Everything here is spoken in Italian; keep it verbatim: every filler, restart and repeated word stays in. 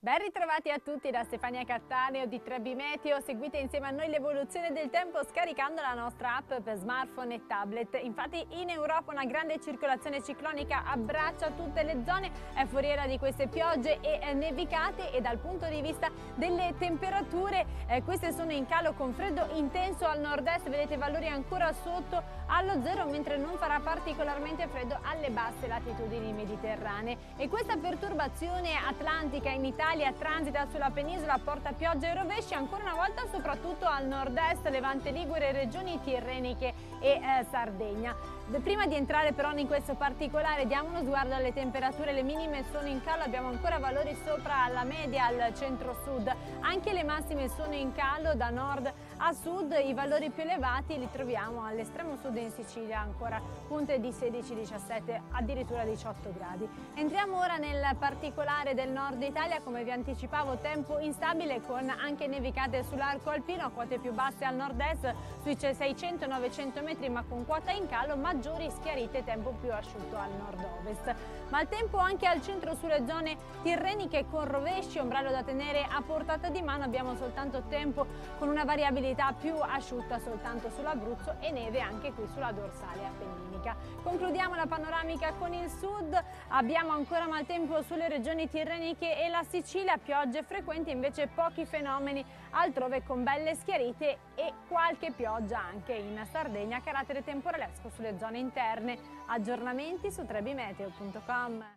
Ben ritrovati a tutti da Stefania Cattaneo di tre B Meteo. Seguite insieme a noi l'evoluzione del tempo scaricando la nostra app per smartphone e tablet. Infatti in Europa una grande circolazione ciclonica abbraccia tutte le zone, è foriera di queste piogge e nevicate, e dal punto di vista delle temperature eh, queste sono in calo con freddo intenso al nord-est, vedete valori ancora sotto allo zero, mentre non farà particolarmente freddo alle basse latitudini mediterranee. E questa perturbazione atlantica in Italia transita sulla penisola, porta piogge e rovesci ancora una volta soprattutto al nord-est, Levante Ligure, regioni tirreniche e eh, Sardegna. Prima di entrare però in questo particolare diamo uno sguardo alle temperature. Le minime sono in calo, abbiamo ancora valori sopra la media al centro-sud, anche le massime sono in calo da nord a sud, i valori più elevati li troviamo all'estremo sud in Sicilia, ancora punte di sedici diciassette, addirittura diciotto gradi. Entriamo ora nel particolare del nord Italia, come vi anticipavo tempo instabile con anche nevicate sull'arco alpino, quote più basse al nord-est sui seicento novecento metri ma con quota in calo, maggiori schiarite, tempo più asciutto al nord-ovest. Ma il tempo anche al centro sulle zone tirreniche con rovesci, ombrello da tenere a portata di mano, abbiamo soltanto tempo con una variabilità più asciutta soltanto sull'Abruzzo e neve anche qui sulla dorsale appenninica. Concludiamo la panoramica con il sud, abbiamo ancora maltempo sulle regioni tirreniche e la Sicilia, piogge frequenti, invece pochi fenomeni altrove con belle schiarite e qualche pioggia anche in Sardegna, carattere temporalesco sulle zone interne. Aggiornamenti su tre b meteo punto com.